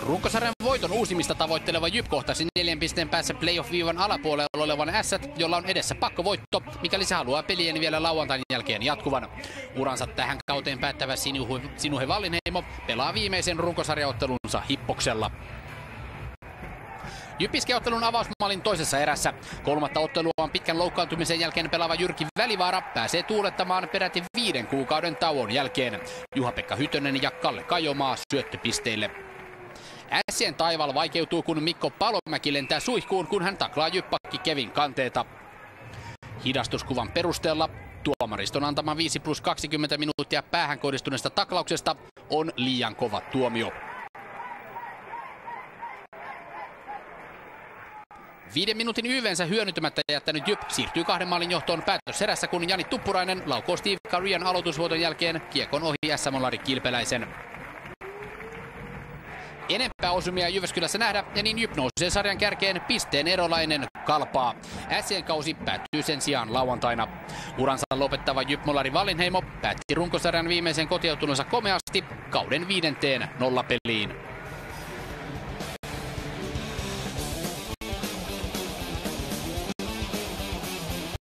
Runkosarjan voiton uusimista tavoitteleva Jyp kohtasi 4 pisteen päässä playoff-viivan alapuolella olevan Ässät, jolla on edessä pakkovoitto, mikäli se haluaa pelien vielä lauantain jälkeen jatkuvan. Uransa tähän kauteen päättävä Sinuhe Wallinheimo pelaa viimeisen runkosarjaottelunsa Hippoksella. Jyp iski ottelun avausmaalin toisessa erässä. Kolmatta ottelua on pitkän loukkaantumisen jälkeen pelaava Jyrki Välivaara pääsee tuulettamaan peräti 5 kuukauden tauon jälkeen. Juha-Pekka Hytönen ja Kalle Kajomaa syöttöpisteille. Ässien taival vaikeutuu, kun Mikko Palomäki lentää suihkuun, kun hän taklaa Jyppakki Kevin Kanteeta. Hidastuskuvan perusteella tuomariston antama 5+20 minuuttia päähän kohdistuneesta taklauksesta on liian kova tuomio. 5 minuutin YV:nsä hyödyntämättä jättänyt Jyp siirtyy 2 maalin johtoon päätöserässä, kun Jani Tuppurainen laukoo Steve Karian aloitusvuoton jälkeen kiekon ohi SM-molari Kilpeläisen. Enempää osumia Jyväskylässä nähdä, ja niin Jyp nousee sarjan kärkeen pisteen erolainen Kalpaa. Ässien kausi päättyy sen sijaan lauantaina. Uransa lopettava Jyp-molari Wallinheimo päätti runkosarjan viimeisen kotiutunonsa komeasti kauden 5. nollapeliin.